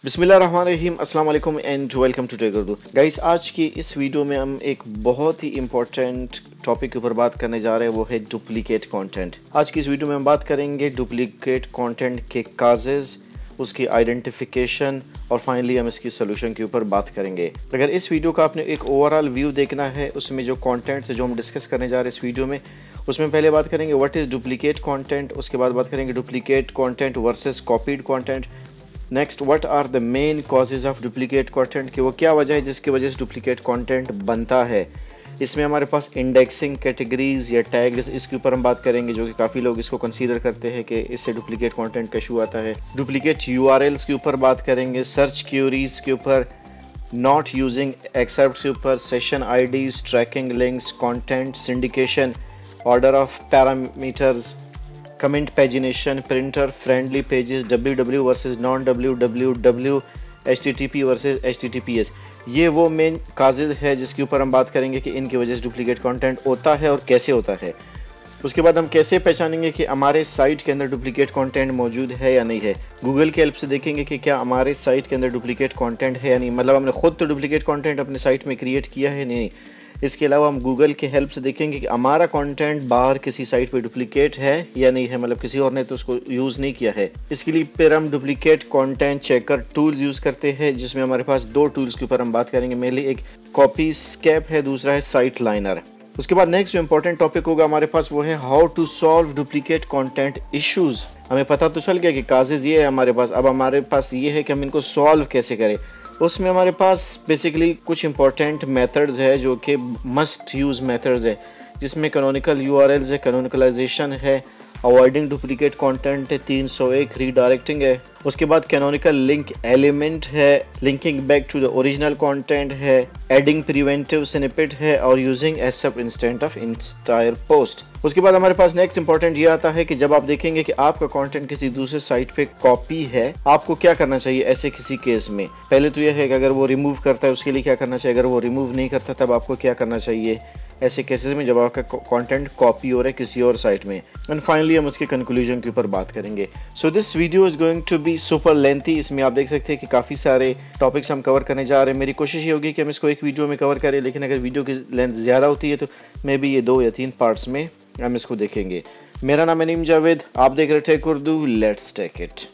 बिस्मिल्लाहिर्रहमानिर्रहीम अस्सलाम वालेकुम and welcome to tech Urdu. Guys, आज की इस वीडियो में हम एक बहुत ही इंपॉर्टेंट टॉपिक के ऊपर बात करने जा रहे हैं, वो है डुप्लीकेट कंटेंट। आज की इस वीडियो में हम बात करेंगे डुप्लीकेट कंटेंट के काजेज, उसकी आइडेंटिफिकेशन और फाइनली हम इसकी सोल्यूशन के ऊपर बात करेंगे। अगर इस वीडियो का आपने एक ओवरऑल व्यू देखना है, उसमें जो कंटेंट्स है जो हम डिस्कस करने जा रहे हैं इस वीडियो में, उसमें पहले बात करेंगे व्हाट इज डुप्लीकेट कंटेंट, उसके बाद बात करेंगे duplicate content versus copied content. Next, what are the main causes of duplicate content, कि वो क्या वजह है जिसकी वजह से डुप्लीकेट कंटेंट बनता है। इसमें हमारे पास इंडेक्सिंग, कैटेगरीज या टैग्स, इसके ऊपर हम बात करेंगे, जो कि काफ़ी लोग इसको कंसीडर करते हैं कि इससे डुप्लीकेट कंटेंट का इशू आता है। डुप्लीकेट यूआरएल्स के ऊपर बात करेंगे, सर्च क्यूरीज के ऊपर, नॉट यूजिंग एक्सेप्ट के ऊपर, session IDs, tracking links, content syndication, order of parameters, comment pagination, printer friendly pages, WW versus non WWW, HTTP versus HTTPS। ये वो मेन काजेज है जिसके ऊपर हम बात करेंगे कि इनकी वजह से डुप्लीकेट कंटेंट होता है और कैसे होता है। उसके बाद हम कैसे पहचानेंगे कि हमारे साइट के अंदर डुप्लीकेट कंटेंट मौजूद है या नहीं है। गूगल की हेल्प से देखेंगे कि क्या हमारे साइट के अंदर डुप्लीकेट कंटेंट है या नहीं, मतलब हमने खुद तो डुप्लीकेट कंटेंट अपने साइट में क्रिएट किया है नहीं। इसके अलावा हम गूगल की हेल्प से देखेंगे कि हमारा कंटेंट बाहर किसी साइट पे डुप्लीकेट है या नहीं है, मतलब किसी और ने तो उसको यूज नहीं किया है। इसके लिए फिर हम duplicate content checker tools use करते हैं, जिसमें हमारे पास दो टूल्स के ऊपर हम बात करेंगे। मेनली एक कॉपीस्केप है, दूसरा है साइट लाइनर। उसके बाद नेक्स्ट जो इंपॉर्टेंट टॉपिक होगा हमारे पास वो है how to solve duplicate content issues. हमें पता तो चल गया कि काजेज ये है हमारे पास, अब हमारे पास ये है कि हम इनको सॉल्व कैसे करें। उसमें हमारे पास बेसिकली कुछ इंपॉर्टेंट मेथड्स है जो कि मस्ट यूज मेथड्स है, जिसमें कैनोनिकल यूआरएल्स है, कैनोनिकलाइजेशन है, अवॉइडिंग डुप्लीकेट कंटेंट है, 301 रीडायरेक्टिंग है। उसके बाद कैनोनिकल लिंक एलिमेंट है, linking back to the original content है, एडिंग प्रिवेंटिव स्निपेट है और यूजिंग एसएप इंस्टेंट ऑफ इंटायर पोस्ट। उसके बाद हमारे पास नेक्स्ट इंपॉर्टेंट ये आता है कि जब आप देखेंगे कि आपका कंटेंट किसी दूसरे साइट पे कॉपी है, आपको क्या करना चाहिए ऐसे किसी केस में। पहले तो यह है कि अगर वो रिमूव करता है उसके लिए क्या करना चाहिए, अगर वो रिमूव नहीं करता तब आपको क्या करना चाहिए ऐसे केसेस में जब आपका कंटेंट कॉपी हो रहा है किसी और साइट में। एंड फाइनली हम उसके कंक्लूजन के ऊपर बात करेंगे। So this video is going to be super lengthy. इसमें आप देख सकते हैं कि काफ़ी सारे टॉपिक्स हम कवर करने जा रहे हैं। मेरी कोशिश ये होगी कि हम इसको एक वीडियो में कवर करें, लेकिन अगर वीडियो की लेंथ ज़्यादा होती है तो मे बी ये 2 या 3 पार्ट्स में हम इसको देखेंगे। मेरा नाम है नीम जावेद, आप देख रहे tech Urdu, let's take it.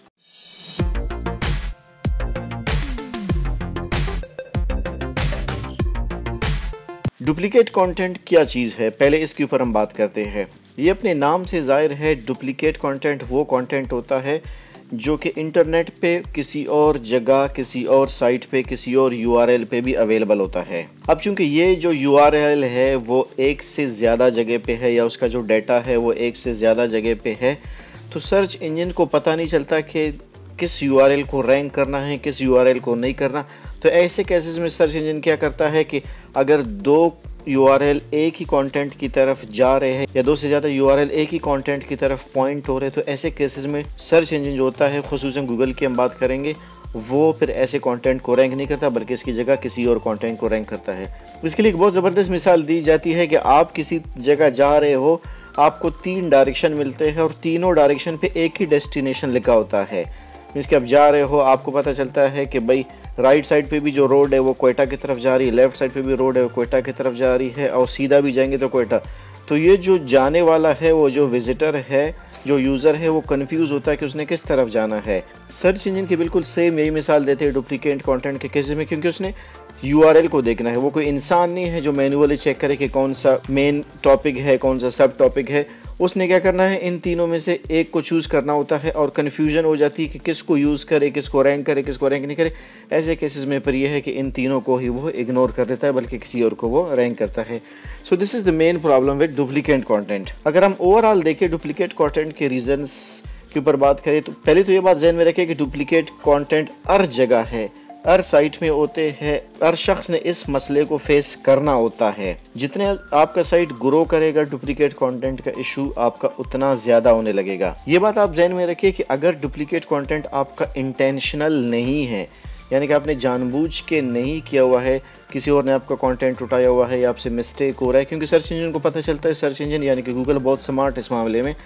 Duplicate content क्या चीज़ है, पहले इसके ऊपर हम बात करते हैं। ये अपने नाम से जाहिर है, डुप्लीकेट कंटेंट वो कंटेंट होता है जो कि इंटरनेट पे किसी और जगह, किसी और साइट पे, किसी और यूआरएल पे भी अवेलेबल होता है। अब चूंकि ये जो यूआरएल है वो एक से ज़्यादा जगह पे है, या उसका जो डाटा है वो एक से ज़्यादा जगह पे है, तो सर्च इंजन को पता नहीं चलता कि किस यूआरएल को रैंक करना है, किस यूआरएल को नहीं करना। तो ऐसे केसेस में सर्च इंजन क्या करता है कि अगर 2 यूआरएल एक ही कंटेंट की तरफ जा रहे हैं या 2 से ज़्यादा यूआरएल एक ही कंटेंट की तरफ पॉइंट हो रहे हैं, तो ऐसे केसेस में सर्च इंजन जो होता है, खुसूसन गूगल की हम बात करेंगे, वो फिर ऐसे कंटेंट को रैंक नहीं करता, बल्कि इसकी जगह किसी और कंटेंट को रैंक करता है। इसके लिए एक बहुत ज़बरदस्त मिसाल दी जाती है कि आप किसी जगह जा रहे हो, आपको 3 डायरेक्शन मिलते हैं और तीनों डायरेक्शन पे एक ही डेस्टिनेशन लिखा होता है। मीन्स कि आप जा रहे हो, आपको पता चलता है कि भाई राइट साइड पे भी जो रोड है वो कोयटा की तरफ जा रही है, लेफ्ट साइड पे भी रोड है वो कोयटा की तरफ जा रही है, और सीधा भी जाएंगे तो कोयटा। तो ये जो जाने वाला है, वो जो विजिटर है, जो यूज़र है, वो कंफ्यूज होता है कि उसने किस तरफ जाना है। सर्च इंजन की बिल्कुल सेम यही मिसाल देते हैं डुप्लीकेट कंटेंट के केसेस में, क्योंकि उसने यूआरएल को देखना है। वो कोई इंसान नहीं है जो मैन्युअली चेक करे कि कौन सा मेन टॉपिक है, कौन सा सब टॉपिक है। उसने क्या करना है, इन तीनों में से एक को चूज़ करना होता है, और कन्फ्यूजन हो जाती है कि किसको यूज़ करे, किसको रैंक करे, किसको रैंक नहीं करे। ऐसे केसेस में पर यह है कि इन तीनों को ही वो इग्नोर कर देता है, बल्कि किसी और को वो रैंक करता है। So this is the main problem with duplicate content. अगर हम ओवरऑल देखें डुप्लीकेट कंटेंट के रीजंस के ऊपर बात करें, तो पहले तो ये बात ध्यान में रखें कि डुप्लीकेट कंटेंट हर जगह है, हर साइट में होते हैं, हर शख्स ने इस मसले को फेस करना होता है। जितने आपका साइट ग्रो करेगा, डुप्लीकेट कंटेंट का इशू आपका उतना ज्यादा होने लगेगा। ये बात आप ध्यान में रखिए कि अगर डुप्लीकेट कंटेंट आपका इंटेंशनल नहीं है, यानी कि आपने जानबूझ के नहीं किया हुआ है, किसी और ने आपका कंटेंट उठाया हुआ है या आपसे मिस्टेक हो रहा है, क्योंकि सर्च इंजन को पता चलता है, सर्च इंजन यानी कि गूगल बहुत स्मार्ट है इस मामले में,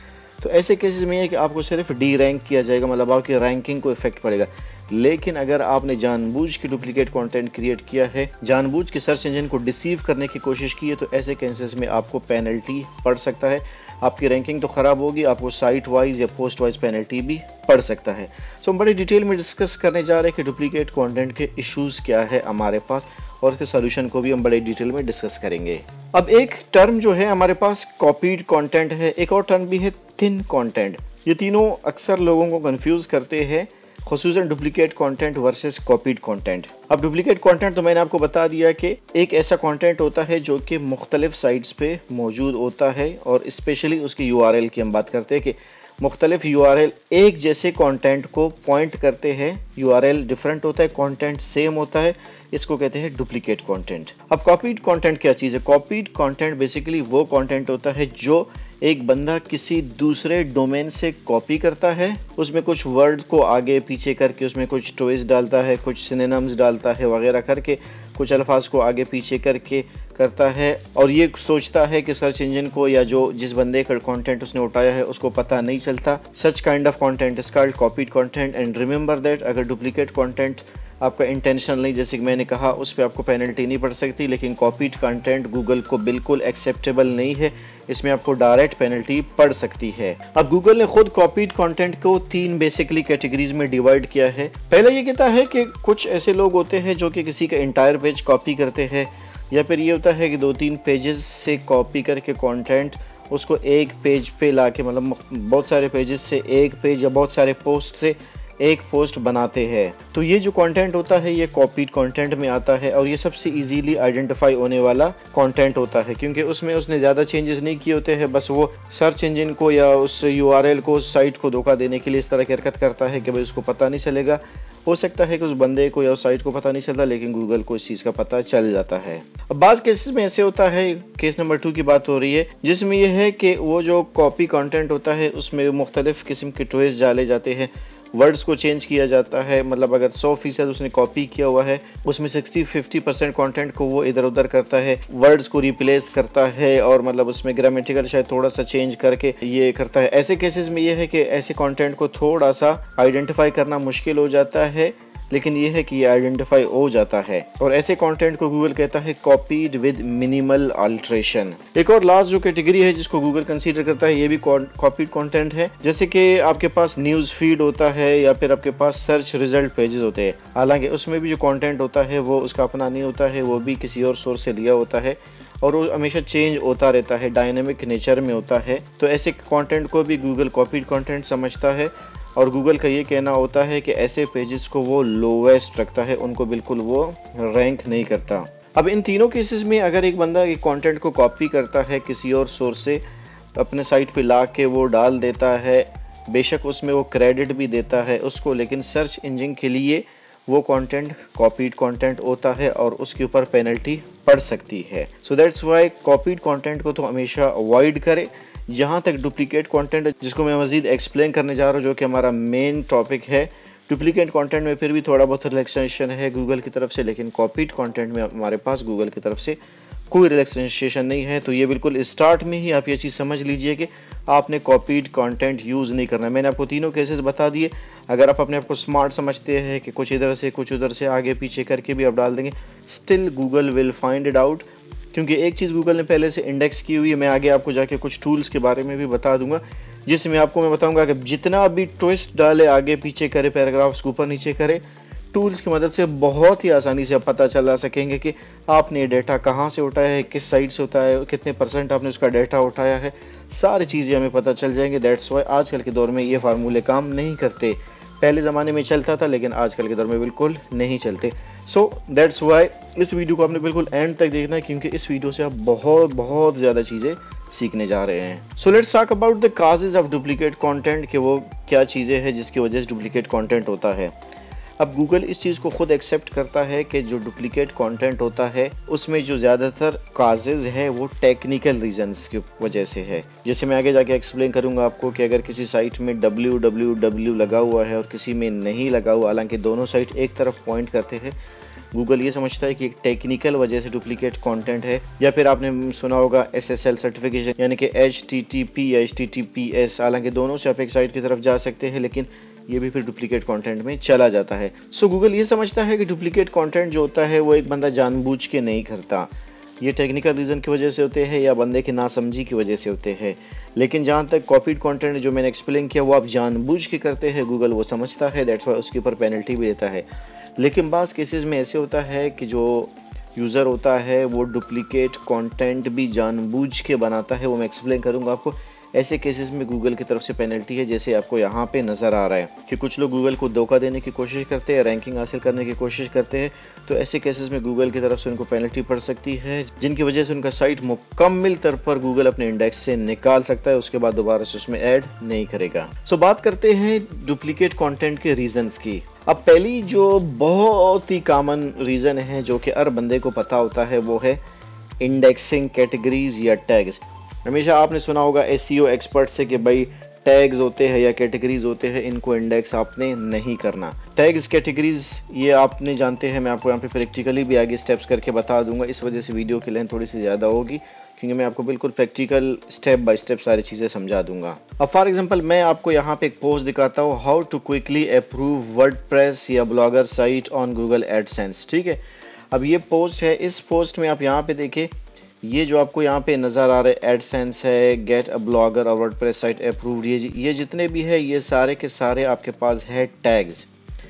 तो ऐसे केसेस में है कि आपको सिर्फ डी रैंक किया जाएगा, मतलब आपकी रैंकिंग को इफेक्ट पड़ेगा। लेकिन अगर आपने जानबूझ के डुप्लीकेट कंटेंट क्रिएट किया है, जानबूझ के सर्च इंजन को डिसीव करने की कोशिश की है, तो ऐसे केसेस में आपको पेनल्टी पड़ सकता है। आपकी रैंकिंग तो खराब होगी, आपको साइट वाइज या पोस्ट वाइज पेनल्टी भी पड़ सकता है। सो हम बड़ी डिटेल में डिस्कस करने जा रहे हैं कि डुप्लीकेट कंटेंट के इश्यूज क्या है हमारे पास, और उसके सॉल्यूशन को भी हम बड़े डिटेल में डिस्कस करेंगे। अब एक टर्म जो है हमारे पास कॉपीड कंटेंट है, एक और टर्म भी है थिन कंटेंट। ये तीनों अक्सर लोगों को कंफ्यूज करते हैं, खुसूसन duplicate content versus copied content. अब डुप्लीकेट कंटेंट तो मैंने आपको बता दिया कि एक ऐसा कंटेंट होता है जो कि मुख्तलिफ साइट्स पे मौजूद होता है, और स्पेशली उसकी यूआरएल की हम बात करते हैं कि मुख्तलिफ यूआरएल एक जैसे कंटेंट को पॉइंट करते हैं। यूआरएल डिफरेंट होता है, कंटेंट सेम होता है, इसको कहते हैं डुप्लीकेट कंटेंट। अब कॉपीड कंटेंट क्या चीज़ है? कॉपीड कंटेंट बेसिकली वो कंटेंट होता है जो एक बंदा किसी दूसरे डोमेन से कॉपी करता है, उसमें कुछ वर्ड को आगे पीछे करके उसमें कुछ टॉयज डालता है, कुछ सिनोनिम्स डालता है वगैरह करके, कुछ अल्फाज को आगे पीछे करके करता है, और ये सोचता है कि सर्च इंजन को या जो जिस बंदे का कंटेंट उसने उठाया है उसको पता नहीं चलता। Such kind of content is called copied content. And remember that अगर डुप्लीकेट कंटेंट आपका इंटेंशनल नहीं, जैसे कि मैंने कहा, उस पर आपको पेनल्टी नहीं पड़ सकती, लेकिन कॉपीड कंटेंट गूगल को बिल्कुल एक्सेप्टेबल नहीं है, इसमें आपको डायरेक्ट पेनल्टी पड़ सकती है। अब गूगल ने खुद कॉपीड कंटेंट को 3 बेसिकली कैटेगरीज में डिवाइड किया है। पहला ये कहता है कि कुछ ऐसे लोग होते हैं जो कि किसी का इंटायर पेज कॉपी करते हैं, या फिर ये होता है कि 2-3 पेजेस से कॉपी करके कंटेंट उसको एक पेज पे लाके, मतलब बहुत सारे पेजेस से एक पेज या बहुत सारे पोस्ट से एक पोस्ट बनाते हैं। तो ये जो कंटेंट होता है ये कॉपीड कंटेंट में आता है, और ये सबसे इजीली आइडेंटिफाई होने वाला कंटेंट होता है, क्योंकि उसमें उसने ज़्यादा चेंजेस नहीं किए होते हैं। बस वो सर्च इंजन को या उस यूआरएल को, उस साइट को धोखा देने के लिए इस तरह की हरकत करता है कि भाई उसको पता नहीं चलेगा। हो सकता है कि उस बंदे को या उस साइट को पता नहीं चलता, लेकिन गूगल को इस चीज़ का पता चल जाता है। अब बाज़ केसेस में ऐसे होता है, केस नंबर 2 की बात हो रही है, जिसमें यह है कि वो जो कॉपी कंटेंट होता है उसमें मुख्तलिफ किस्म के ट्विस्ट डाले जाते हैं, वर्ड्स को चेंज किया जाता है। मतलब अगर 100% उसने कॉपी किया हुआ है, उसमें 60-50% कंटेंट को वो इधर उधर करता है, वर्ड्स को रिप्लेस करता है, और मतलब उसमें ग्रामेटिकल शायद थोड़ा सा चेंज करके ये करता है। ऐसे केसेस में ये है कि ऐसे कंटेंट को थोड़ा सा आइडेंटिफाई करना मुश्किल हो जाता है, लेकिन ये है कि ये आइडेंटिफाई हो जाता है, और ऐसे कंटेंट को गूगल कहता है कॉपीड विद मिनिमल अल्टरेशन। एक और लास्ट जो कैटेगरी है जिसको गूगल कंसीडर करता है, ये भी कॉपीड कंटेंट है, जैसे कि आपके पास न्यूज़ फीड होता है या फिर आपके पास सर्च रिजल्ट पेजेस होते हैं। हालांकि उसमें भी जो कंटेंट होता है वो उसका अपना नहीं होता है, वो भी किसी और सोर्स से लिया होता है, और वो हमेशा चेंज होता रहता है, डायनेमिक नेचर में होता है। तो ऐसे कंटेंट को भी गूगल कॉपीड कंटेंट समझता है, और गूगल का ये कहना होता है कि ऐसे पेजेस को वो लोवेस्ट रखता है, उनको बिल्कुल वो रैंक नहीं करता। अब इन तीनों केसेस में अगर एक बंदा एक कंटेंट को कॉपी करता है किसी और सोर्स से, अपने साइट पे ला के वो डाल देता है, बेशक उसमें वो क्रेडिट भी देता है उसको, लेकिन सर्च इंजन के लिए वो कंटेंट कॉपीड कंटेंट होता है और उसके ऊपर पेनल्टी पड़ सकती है। So that's why copied content को तो हमेशा अवॉइड करें। यहाँ तक डुप्लीकेट कंटेंट जिसको मैं मजीद एक्सप्लेन करने जा रहा हूँ, जो कि हमारा मेन टॉपिक है। डुप्लीकेट कंटेंट में फिर भी थोड़ा बहुत रिलैक्सेशन है गूगल की तरफ से, लेकिन कॉपीड कंटेंट में हमारे पास गूगल की तरफ से कोई रिलैक्सेशन नहीं है। तो ये बिल्कुल स्टार्ट में ही आप ये चीज़ समझ लीजिए कि आपने कॉपीड कंटेंट यूज़ नहीं करना है। मैंने आपको तीनों केसेस बता दिए। अगर आप अपने आप को स्मार्ट समझते हैं कि कुछ इधर से कुछ उधर से आगे पीछे करके भी आप डाल देंगे, still Google will find it out, क्योंकि एक चीज़ गूगल ने पहले से इंडेक्स की हुई है। मैं आगे आपको जाके कुछ टूल्स के बारे में भी बता दूंगा, जिसमें आपको मैं बताऊंगा कि जितना भी ट्विस्ट डाले, आगे पीछे करे, पैराग्राफ्स को ऊपर नीचे करे, टूल्स की मदद से बहुत ही आसानी से आप पता चला सकेंगे कि आपने डेटा कहाँ से उठाया है, किस साइट से उठाया है, कितने % आपने उसका डेटा उठाया है, सारी चीज़ें हमें पता चल जाएंगे। दैट्स वाई आजकल के दौर में ये फार्मूले काम नहीं करते। पहले ज़माने में चलता था, लेकिन आजकल के दौर में बिल्कुल नहीं चलते। सो दैट्स वाई इस वीडियो को आपने बिल्कुल एंड तक देखना है, क्योंकि इस वीडियो से आप बहुत ज़्यादा चीज़ें सीखने जा रहे हैं। So let's talk about the causes of duplicate content, कि वो क्या चीज़ें हैं जिसकी वजह से डुप्लीकेट कंटेंट होता है। अब गूगल इस चीज़ को खुद एक्सेप्ट करता है कि जो डुप्लीकेट कंटेंट होता है उसमें जो ज़्यादातर काजेज है वो टेक्निकल रीजंस की वजह से है। जैसे मैं आगे जाके एक्सप्लेन करूंगा आपको कि अगर किसी साइट में www लगा हुआ है और किसी में नहीं लगा हुआ, हालांकि दोनों साइट एक तरफ पॉइंट करते हैं, गूगल ये समझता है कि एक टेक्निकल वजह से डुप्लीकेट कंटेंट है, या फिर आपने सुना होगा SSL सर्टिफिकेशन यानी कि HTTP या HTTPS, हालांकि दोनों से आप एक साइट की तरफ जा सकते हैं लेकिन ये भी फिर डुप्लीकेट कंटेंट में चला जाता है। सो गूगल ये समझता है कि डुप्लीकेट कंटेंट जो होता है वो एक बंदा जानबूझ के नहीं करता, ये टेक्निकल रीज़न की वजह से होते हैं या बंदे की नासमझी की वजह से होते हैं। लेकिन जहाँ तक कॉपीड कंटेंट जो मैंने एक्सप्लेन किया वो आप जानबूझ के करते हैं, गूगल वो समझता है, दैट्स वाई उसके ऊपर पेनल्टी भी देता है। लेकिन बाज़ केसेस में ऐसे होता है कि जो यूज़र होता है वो डुप्लीकेट कंटेंट भी जानबूझ के बनाता है, वो मैं एक्सप्लेन करूँगा आपको। ऐसे केसेस में गूगल की तरफ से पेनल्टी है, जैसे आपको यहाँ पे नज़र आ रहा है कि कुछ लोग गूगल को धोखा देने की कोशिश करते हैं, रैंकिंग हासिल करने की कोशिश करते हैं, तो ऐसे केसेस में गूगल की तरफ से उनको पेनल्टी पड़ सकती है, जिनकी वजह से उनका साइट मुकम्मल तौर पर गूगल अपने इंडेक्स से निकाल सकता है, उसके बाद दोबारा से उसमें ऐड नहीं करेगा। सो बात करते हैं डुप्लीकेट कॉन्टेंट के रीजंस की। अब पहली जो बहुत ही कॉमन रीज़न है जो कि हर बंदे को पता होता है वो है इंडेक्सिंग कैटेगरीज या टैग्स। हमेशा आपने सुना होगा SEO एक्सपर्ट से कि भाई टैग्स होते हैं या कैटेगरीज होते हैं, इनको इंडेक्स आपने नहीं करना। टैग्स कैटेगरीज ये आपने जानते हैं, मैं आपको यहाँ पे प्रैक्टिकली भी आगे स्टेप्स करके बता दूंगा, इस वजह से वीडियो की लेंथ थोड़ी सी ज़्यादा होगी क्योंकि मैं आपको बिल्कुल प्रैक्टिकल स्टेप बाय स्टेप सारी चीज़ें समझा दूंगा। अब फॉर एग्जांपल मैं आपको यहाँ पे एक पोस्ट दिखाता हूँ, how to quickly approve WordPress या blogger site on Google AdSense. ठीक है, अब ये पोस्ट है, इस पोस्ट में आप यहाँ पे देखिए, ये जो आपको यहाँ पे नज़र आ रहा है एडसेंस है, गेट अ ब्लॉगर और वर्डप्रेस साइट अप्रूव्ड, ये जितने भी है ये सारे के सारे आपके पास है टैग्स।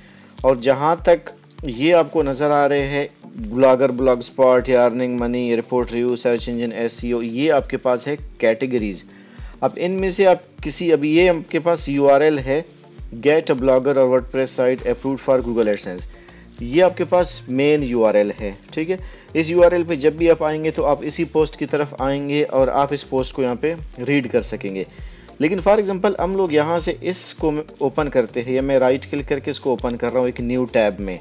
और जहाँ तक ये आपको नज़र आ रहे हैं ब्लॉगर, ब्लॉग स्पॉट या earning money, report review, search engine SEO, ये आपके पास है कैटेगरीज। अब इनमें से आप किसी, अभी ये आपके पास URL है गेट अ ब्लॉगर और WordPress site approved for Google AdSense, ये आपके पास मेन URL है। ठीक है, इस URL पे जब भी आप आएंगे तो आप इसी पोस्ट की तरफ आएंगे और आप इस पोस्ट को यहाँ पे रीड कर सकेंगे। लेकिन फॉर एग्जांपल हम लोग यहाँ से इसको ओपन करते हैं, या मैं राइट क्लिक करके इसको ओपन कर रहा हूँ एक न्यू टैब में,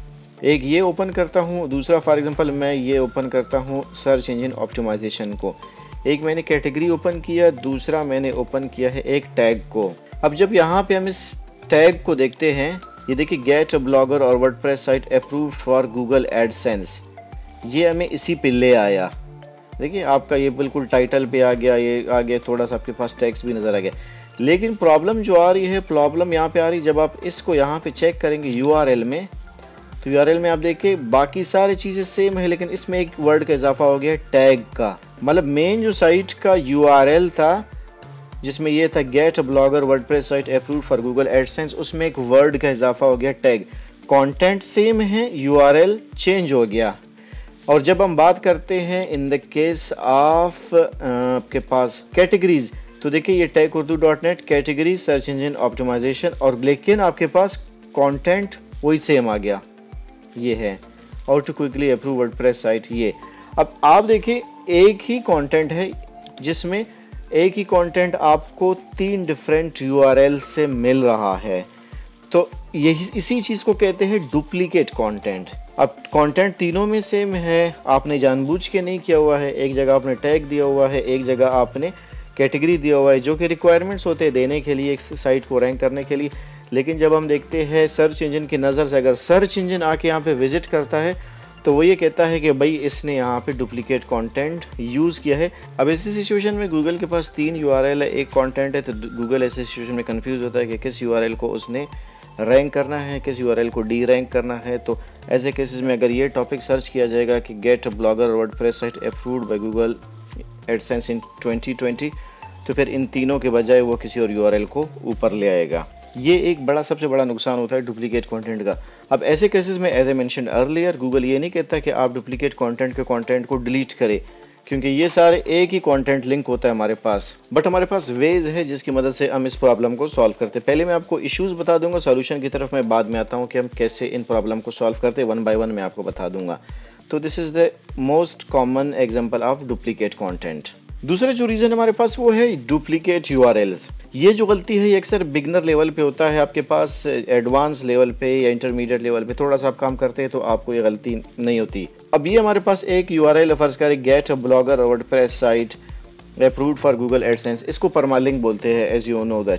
एक ये ओपन करता हूँ, दूसरा फॉर एग्जांपल मैं ये ओपन करता हूँ सर्च इंजन ऑप्टिमाइजेशन को, एक मैंने कैटेगरी ओपन किया, दूसरा मैंने ओपन किया है एक टैग को। अब जब यहाँ पे हम इस टैग को देखते हैं, ये देखिए गेट अ ब्लॉगर और WordPress site approved for Google AdSense, ये हमें इसी पे ले आया। देखिए आपका ये बिल्कुल टाइटल पे आ गया, ये आ गया, थोड़ा सा आपके पास टेक्स्ट भी नज़र आ गया। लेकिन प्रॉब्लम जो आ रही है, प्रॉब्लम यहाँ पे आ रही है जब आप इसको यहाँ पे चेक करेंगे URL में, तो URL में आप देखिए बाकी सारी चीज़ें सेम है, लेकिन इसमें एक वर्ड का इजाफा हो गया टैग का। मतलब मेन जो साइट का URL था जिसमें ये था get a blogger WordPress site approved for Google AdSense, उसमें एक वर्ड का इजाफा हो गया टैग। कंटेंट सेम है, URL चेंज हो गया। और जब हम बात करते हैं इन द केस ऑफ आपके पास कैटेगरीज, तो देखिए ये techurdu.net category search engine optimisation, और लेकिन आपके पास कंटेंट वही सेम आ गया, ये है how to quickly approve WordPress site. ये अब आप देखिए एक ही कंटेंट है जिसमें एक ही कंटेंट आपको 3 डिफरेंट URL से मिल रहा है, तो यही इसी चीज़ को कहते हैं डुप्लीकेट कंटेंट। अब कंटेंट तीनों में सेम है, आपने जानबूझ के नहीं किया हुआ है, एक जगह आपने टैग दिया हुआ है, एक जगह आपने कैटेगरी दिया हुआ है, जो कि रिक्वायरमेंट्स होते हैं देने के लिए एक साइट को रैंक करने के लिए। लेकिन जब हम देखते हैं सर्च इंजन की नज़र से, अगर सर्च इंजन आके यहाँ पे विजिट करता है तो वो ये कहता है कि भाई इसने यहाँ पे डुप्लीकेट कंटेंट यूज़ किया है। अब इसी सिचुएशन में गूगल के पास 3 URL है, एक कंटेंट है, तो गूगल ऐसी सिचुएशन में कंफ्यूज होता है कि किस URL को उसने रैंक करना है, किस URL को डी रैंक करना है। तो ऐसे केसेस में अगर ये टॉपिक सर्च किया जाएगा कि get blogger WordPress site approved by Google AdSense in 2020, तो फिर इन तीनों के बजाय वो किसी और URL को ऊपर ले आएगा। ये एक बड़ा, सबसे बड़ा नुकसान होता है डुप्लीकेट कंटेंट का। अब ऐसे केसेस में as I mentioned earlier, Google ये नहीं कहता कि आप डुप्लीकेट कंटेंट के कंटेंट को डिलीट करें, क्योंकि ये सारे एक ही कंटेंट लिंक होता है हमारे पास, बट हमारे पास वेज है जिसकी मदद से हम इस प्रॉब्लम को सॉल्व करते हैं। पहले मैं आपको इश्यूज बता दूंगा, सॉल्यूशन की तरफ मैं बाद में आता हूँ कि हम कैसे इन प्रॉब्लम को सॉल्व करते हैं, 1 बाय 1 मैं आपको बता दूंगा। तो this is the most common example of duplicate content. दूसरा जो रीजन हमारे पास वो है डुप्लीकेट URLs। ये जो गलती है ये अक्सर बिगनर लेवल पे होता है, आपके पास एडवांस लेवल पे या इंटरमीडिएट लेवल पे थोड़ा सा आप काम करते हैं तो आपको ये गलती नहीं होती। अब ये हमारे पास एक URL फर्ज करें get blogger WordPress site approved for Google AdSense, इसको परमालिंक बोलते हैं एज यू नो दैट।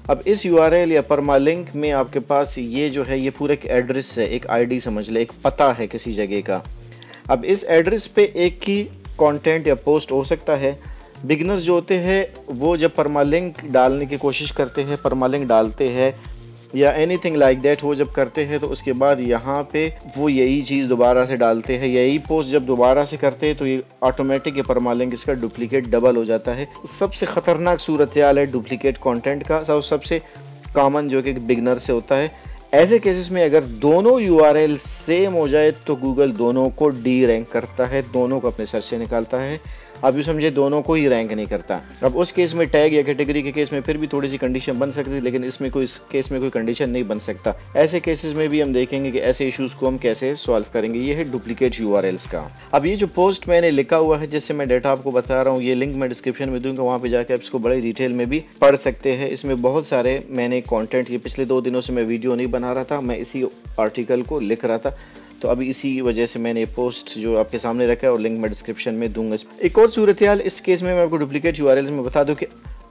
अब इस यूआरएल या परमालिंक में आपके पास ये जो है ये पूरा एक एड्रेस है, एक आईडी समझ ले, एक पता है किसी जगह का। अब इस एड्रेस पे एक ही कंटेंट या पोस्ट हो सकता है। बिगिनर्स जो होते हैं वो जब परमालिंक डालने की कोशिश करते हैं, परमालिंक डालते हैं या एनीथिंग लाइक दैट वो जब करते हैं तो उसके बाद यहाँ पे वो यही चीज़ दोबारा से डालते हैं, यही पोस्ट जब दोबारा से करते हैं तो ये ऑटोमेटिक ये परमालिंक इसका डुप्लीकेट डबल हो जाता है। सबसे ख़तरनाक सूरत हाल है डुप्लीकेट कंटेंट का, सबसे कॉमन जो कि बिगिनर से होता है। ऐसे केसेस में अगर दोनों यूआरएल सेम हो जाए तो गूगल दोनों को डी रैंक करता है, दोनों को अपने सर्च से निकालता है। अब यूँ समझे दोनों को ही रैंक नहीं करता। अब उस केस में टैग या कैटेगरी के केस में फिर भी थोड़ी सी कंडीशन बन सकती है, लेकिन इस केस में कोई कंडीशन नहीं बन सकता। ऐसे केसेस में भी हम देखेंगे कि ऐसे इश्यूज को हम कैसे सॉल्व करेंगे। ये है डुप्लीकेट यूआरएल्स का। अब ये जो पोस्ट मैंने लिखा हुआ है जिससे मैं डेटा आपको बता रहा हूँ, ये लिंक मैं डिस्क्रिप्शन में दूंगा, वहाँ पे जाकर आप इसको बड़े डिटेल में भी पढ़ सकते हैं। इसमें बहुत सारे मैंने कॉन्टेंट, ये पिछले 2 दिनों से मैं वीडियो नहीं बना रहा था, मैं इसी आर्टिकल को लिख रहा था, तो अभी इसी वजह से मैंने पोस्ट जो आपके सामने रखा है और लिंक मैं डिस्क्रिप्शन में दूंगा। एक और सूरत हाल इस केस में मैं आपको डुप्लीकेट यूआरएल्स में बता दूं कि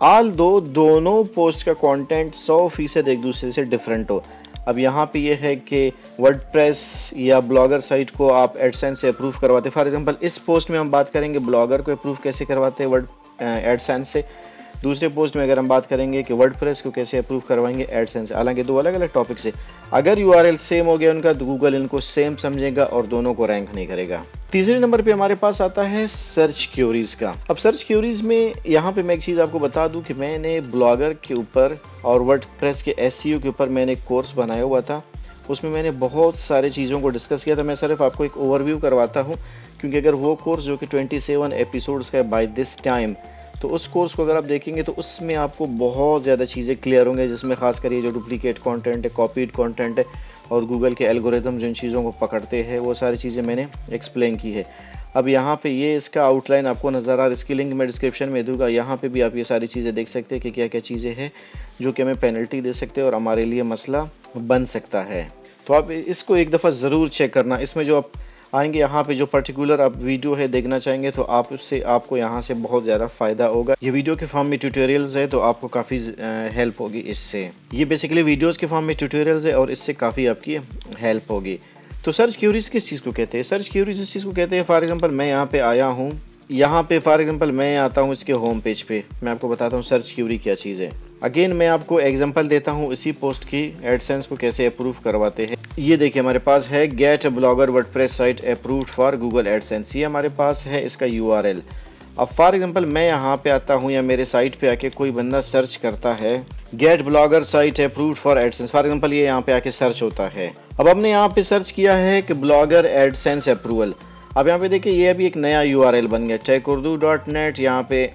दोनों पोस्ट का कंटेंट 100% एक दूसरे से डिफरेंट हो। अब यहाँ पे ये है कि वर्डप्रेस या ब्लॉगर साइट को आप एडसेंस से अप्रूव करवाते हैं। फॉर एग्जांपल इस पोस्ट में हम बात करेंगे ब्लॉगर को अप्रूव कैसे करवाते हैं एडसेंस से। दूसरे पोस्ट में अगर हम बात करेंगे कि वर्डप्रेस को कैसे अप्रूव करवाएंगे एडसेंस से। हालांकि 2 अलग अलग टॉपिक से। अगर यूआरएल सेम हो गया उनका तो गूगल इनको सेम समझेगा और दोनों को रैंक नहीं करेगा। तीसरे नंबर पे हमारे पास आता है सर्च क्यूरीज का। अब सर्च क्यूरीज में यहाँ पे मैं एक चीज़ आपको बता दूं कि मैंने ब्लॉगर के ऊपर और वर्डप्रेस के एसईओ के ऊपर मैंने एक कोर्स बनाया हुआ था। उसमें मैंने बहुत सारी चीज़ों को डिस्कस किया था। मैं सिर्फ आपको एक ओवरव्यू करवाता हूँ, क्योंकि अगर वो कोर्स जो कि 27 एपिसोड्स का है बाय दिस टाइम, तो उस कोर्स को अगर आप देखेंगे तो उसमें आपको बहुत ज़्यादा चीज़ें क्लियर होंगे, जिसमें खासकर ये जो डुप्लीकेट कंटेंट है, कॉपीड कंटेंट है और गूगल के एल्गोरिथम जो इन चीज़ों को पकड़ते हैं, वो सारी चीज़ें मैंने एक्सप्लेन की है। अब यहाँ पे ये इसका आउटलाइन आपको नज़र आ रहा है, इसकी लिंक मैं डिस्क्रिप्शन में दूंगा। यहाँ पे भी आप ये सारी चीज़ें देख सकते हैं कि क्या क्या चीज़ें हैं जो कि हमें पेनल्टी दे सकते हैं और हमारे लिए मसला बन सकता है। तो आप इसको एक दफ़ा ज़रूर चेक करना। इसमें जो आप आएंगे यहाँ पे जो पर्टिकुलर आप वीडियो है देखना चाहेंगे तो आपको यहाँ से बहुत ज़्यादा फ़ायदा होगा। ये वीडियो के फॉर्म में ट्यूटोरियल्स है तो आपको काफ़ी हेल्प होगी इससे। ये बेसिकली वीडियोस के फॉर्म में ट्यूटोरियल्स है और इससे काफ़ी आपकी हेल्प होगी। तो सर्च क्यूरीज किस चीज़ को कहते हैं? सर्च क्यूरीज इस चीज़ को कहते हैं, फॉर एग्जांपल मैं यहाँ पे आया हूँ, यहाँ पे फॉर एग्जांपल मैं आता हूँ इसके होम पेज पे, मैं आपको बताता हूँ सर्च क्यूरी क्या चीज़ है। अगेन मैं आपको एग्जांपल देता हूँ इसी पोस्ट की, एडसेंस को कैसे अप्रूव करवाते हैं। ये देखिए हमारे पास है get blogger WordPress site approved for Google AdSense, ये हमारे पास है इसका यूआरएल। अब फॉर एग्जांपल मैं यहाँ पे आता हूँ या मेरे साइट पे आके कोई बंदा सर्च करता है get blogger site approved for AdSense, for example ये यहाँ पे आके सर्च होता है। अब हमने यहाँ पे सर्च किया है कि ब्लॉगर एडसेंस अप्रूवल। अब यहाँ पे देखिए ये अभी एक नया यूआरएल बन गया techurdu.net, यहाँ पे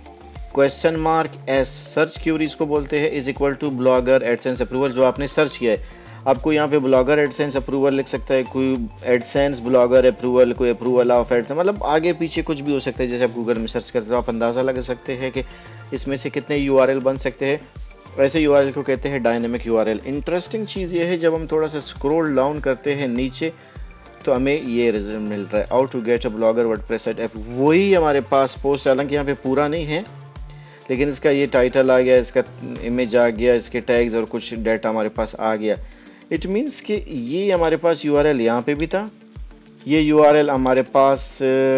$S सर्च क्यूरीज को बोलते हैं is equal to blogger AdSense approval जो आपने सर्च किया है। आपको यहाँ पे ब्लॉगर एडसेंस अप्रूवल लिख सकता है, कोई एडसेंस ब्लॉगर अप्रूवल, कोई अप्रूवल ऑफ एडसेंस, मतलब आगे पीछे कुछ भी हो सकता है। जैसे आप गूगल में सर्च करते हो आप अंदाज़ा लगा सकते हैं कि इसमें से कितने यूआरएल बन सकते हैं। वैसे यूआरएल को कहते हैं डायनेमिक यूआरएल। इंटरेस्टिंग चीज़ ये है जब हम थोड़ा सा स्क्रॉल डाउन करते हैं नीचे तो हमें ये रिजल्ट मिल रहा है, how to get a blogger WordPress site app. वही हमारे पास पोस्ट, हालांकि यहाँ पे पूरा नहीं है लेकिन इसका ये टाइटल आ गया, इसका इमेज आ गया, इसके टैग्स और कुछ डाटा हमारे पास आ गया। इट मीन्स कि ये हमारे पास यूआरएल यहाँ पे भी था, ये यूआरएल हमारे पास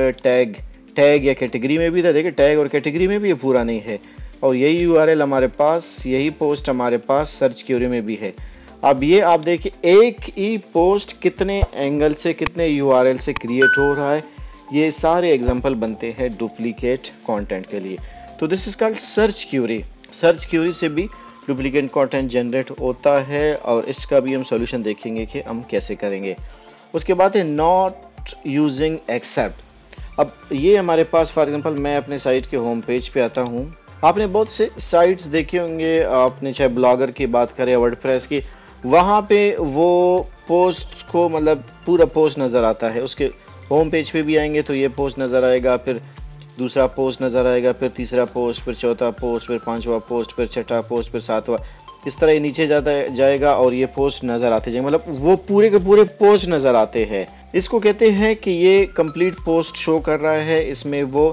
टैग या कैटेगरी में भी था। देखिए टैग और कैटेगरी में भी ये पूरा नहीं है, और यही यूआरएल हमारे पास, यही पोस्ट हमारे पास सर्च क्यूरी में भी है। अब ये आप देखिए एक ही पोस्ट कितने एंगल से, कितने यूआरएल से क्रिएट हो रहा है। ये सारे एग्जांपल बनते हैं डुप्लीकेट कंटेंट के लिए। तो this is called search query. Search query से भी डुप्लीकेट कंटेंट जनरेट होता है और इसका भी हम सॉल्यूशन देखेंगे कि हम कैसे करेंगे। उसके बाद है नॉट यूजिंग एक्सेप्ट। अब ये हमारे पास फॉर एग्जांपल मैं अपने साइट के होम पेज पे आता हूँ, आपने बहुत से साइट्स देखे होंगे, आपने चाहे ब्लॉगर की बात करें, वर्डप्रेस की, वहाँ पे वो पोस्ट को मतलब पूरा पोस्ट नज़र आता है। उसके होम पेज पे भी आएंगे तो ये पोस्ट नज़र आएगा, फिर दूसरा पोस्ट नज़र आएगा, फिर तीसरा पोस्ट, फिर चौथा पोस्ट, फिर पांचवा पोस्ट, फिर छठा पोस्ट, फिर सातवां, इस तरह ये नीचे जाएगा और ये पोस्ट नज़र आते जाएंगे, मतलब वो पूरे के पूरे पोस्ट नज़र आते हैं। इसको कहते हैं कि ये कंप्लीट पोस्ट शो कर रहा है, इसमें वो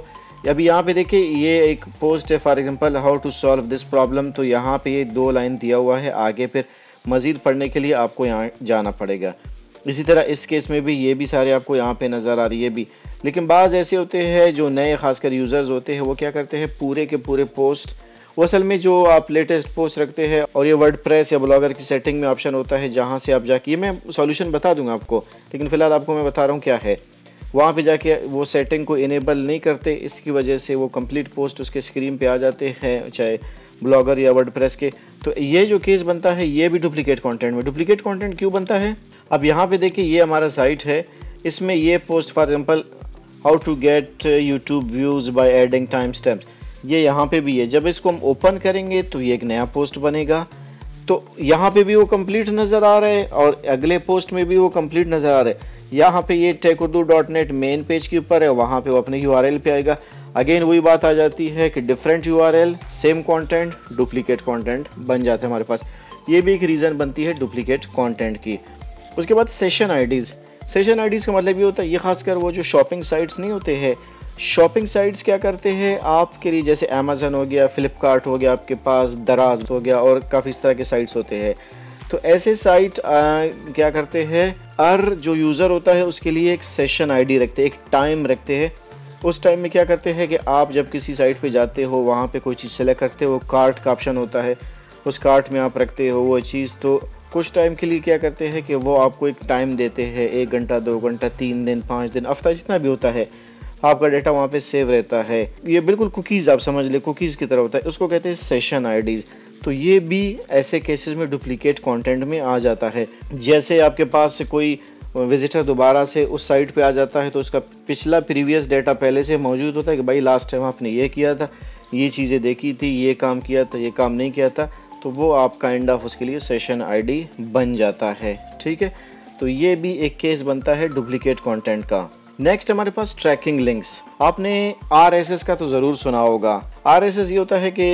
अभी यहाँ पे देखिए ये एक पोस्ट है, for example how to solve this problem. तो यहाँ पे ये 2 लाइन दिया हुआ है, आगे फिर मज़ीद पढ़ने के लिए आपको यहाँ जाना पड़ेगा। इसी तरह इस केस में भी ये भी सारे आपको यहाँ पे नज़र आ रही है भी। लेकिन बाज़ ऐसे होते हैं जो नए खासकर यूज़र्स होते हैं, वो क्या करते हैं पूरे के पूरे पोस्ट, वो असल में जो आप लेटेस्ट पोस्ट रखते हैं, और ये वर्डप्रेस या ब्लॉगर की सेटिंग में ऑप्शन होता है जहाँ से आप जाके, ये मैं सॉल्यूशन बता दूंगा आपको, लेकिन फ़िलहाल आपको मैं बता रहा हूँ क्या है। वहाँ पे जाके वो सेटिंग को इनेबल नहीं करते, इसकी वजह से वो कंप्लीट पोस्ट उसके स्क्रीन पे आ जाते हैं, चाहे ब्लॉगर या वर्डप्रेस के। तो ये जो केस बनता है ये भी डुप्लीकेट कंटेंट में। डुप्लीकेट कंटेंट क्यों बनता है? अब यहाँ पे देखिए ये हमारा साइट है, इसमें ये post for example how to get YouTube views by adding time stamps, ये यहाँ पे भी है। जब इसको हम ओपन करेंगे तो ये एक नया पोस्ट बनेगा, तो यहाँ पे भी वो कंप्लीट नज़र आ रहा है और अगले पोस्ट में भी वो कंप्लीट नज़र आ रहा है। यहाँ पे ये techurdu.net मेन पेज के ऊपर है, वहाँ पे वो अपने URL पे आएगा। अगेन वही बात आ जाती है कि different URL same content, duplicate content बन जाते हैं हमारे पास। ये भी एक रीज़न बनती है डुप्लीकेट कंटेंट की। उसके बाद सेशन आईडीज़। सेशन आईडीज़ का मतलब ये होता है, ये खासकर वो जो शॉपिंग साइट्स नहीं होते हैं, शॉपिंग साइट्स क्या करते हैं आपके लिए, जैसे अमेज़न हो गया, फ्लिपकार्ट हो गया, आपके पास दराज हो गया, और काफ़ी इस तरह के साइट्स होते हैं। तो ऐसे साइट क्या करते हैं, हर जो यूज़र होता है उसके लिए एक सेशन आईडी रखते हैं, एक टाइम रखते हैं। उस टाइम में क्या करते हैं कि आप जब किसी साइट पे जाते हो, वहाँ पे कोई चीज़ सेलेक्ट करते हो, कार्ट का ऑप्शन होता है, उस कार्ट में आप रखते हो वो चीज़। तो कुछ टाइम के लिए क्या करते हैं कि वो आपको एक टाइम देते हैं, 1 घंटा, 2 घंटा, 3 दिन, 5 दिन, हफ्ता, जितना भी होता है, आपका डेटा वहाँ पे सेव रहता है। ये बिल्कुल कुकीज़ आप समझ ले, कुकीज़ की तरह होता है, उसको कहते हैं सेशन आईडीज़। तो ये भी ऐसे केसेस में डुप्लीकेट कंटेंट में आ जाता है। जैसे आपके पास से कोई विजिटर दोबारा से उस साइट पे आ जाता है, तो उसका पिछला प्रीवियस डेटा पहले से मौजूद होता है कि भाई लास्ट टाइम आपने ये किया था, ये चीज़ें देखी थी, ये काम किया था, ये काम नहीं किया था, तो वो आप काइंड ऑफ उसके लिए सेशन आईडी बन जाता है। ठीक है, तो ये भी एक केस बनता है डुप्लीकेट कंटेंट का। नेक्स्ट हमारे पास ट्रैकिंग लिंक्स। आपने RSS का तो ज़रूर सुना होगा। RSS ये होता है कि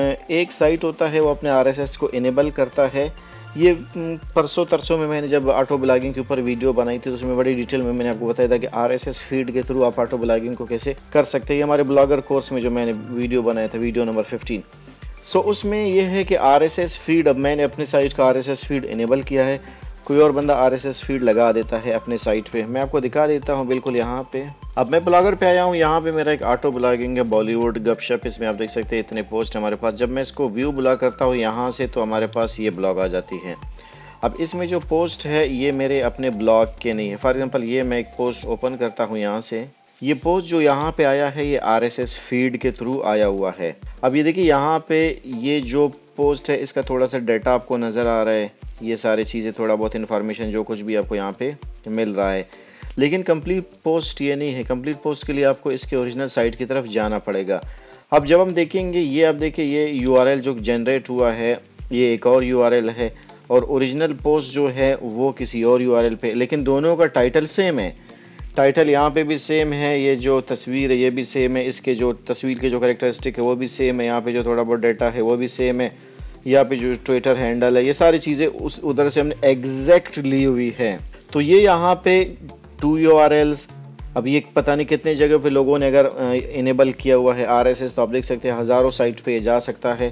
एक साइट होता है, वो अपने RSS को इनेबल करता है। ये परसों तरसों में मैंने जब ऑटो ब्लॉगिंग के ऊपर वीडियो बनाई थी, तो उसमें बड़ी डिटेल में मैंने आपको बताया था कि RSS फीड के थ्रू आप ऑटो ब्लॉगिंग को कैसे कर सकते हैं। ये हमारे ब्लॉगर कोर्स में जो मैंने वीडियो बनाया था, वीडियो नंबर 15। सो उसमें यह है कि RSS फीड, अब मैंने अपनी साइट का RSS फीड इनेबल किया है, कोई और बंदा RSS फीड लगा देता है अपने साइट पे। मैं आपको दिखा देता हूँ बिल्कुल यहाँ पे। अब मैं ब्लॉगर पे आया हूँ, यहाँ पे मेरा एक ऑटो ब्लॉगिंग है, बॉलीवुड गपशप, इसमें आप देख सकते हैं इतने पोस्ट हमारे पास। जब मैं इसको व्यू ब्लॉग करता हूँ यहाँ से, तो हमारे पास ये ब्लॉग आ जाती है। अब इसमें जो पोस्ट है ये मेरे अपने ब्लॉग के नहीं है। फॉर एग्जाम्पल ये मैं एक पोस्ट ओपन करता हूँ यहाँ से, ये पोस्ट जो यहाँ पे आया है ये RSS फीड के थ्रू आया हुआ है। अब ये देखिए यहाँ पे ये जो पोस्ट है इसका थोड़ा सा डाटा आपको नज़र आ रहा है, ये सारी चीज़ें, थोड़ा बहुत इन्फॉर्मेशन जो कुछ भी आपको यहाँ पे मिल रहा है, लेकिन कंप्लीट पोस्ट ये नहीं है। कंप्लीट पोस्ट के लिए आपको इसके ओरिजिनल साइट की तरफ जाना पड़ेगा। अब जब हम देखेंगे, ये आप देखिए ये URL जो जनरेट हुआ है ये एक और URL है, और ओरिजिनल पोस्ट जो है वो किसी और URL पे, लेकिन दोनों का टाइटल सेम है। टाइटल यहाँ पे भी सेम है, ये जो तस्वीर है ये भी सेम है, इसके जो तस्वीर के जो कैरेक्टरिस्टिक है वो भी सेम है, यहाँ पे जो थोड़ा बहुत डाटा है वो भी सेम है, यहाँ पे जो ट्विटर हैंडल है, ये सारी चीज़ें उस उधर से हमने एग्जैक्ट ली हुई है। तो ये यहाँ पे 2 URLs, अब ये पता नहीं कितने जगह पे लोगों ने अगर इनेबल किया हुआ है RSS, तो आप देख सकते हैं हज़ारों साइट पे जा सकता है,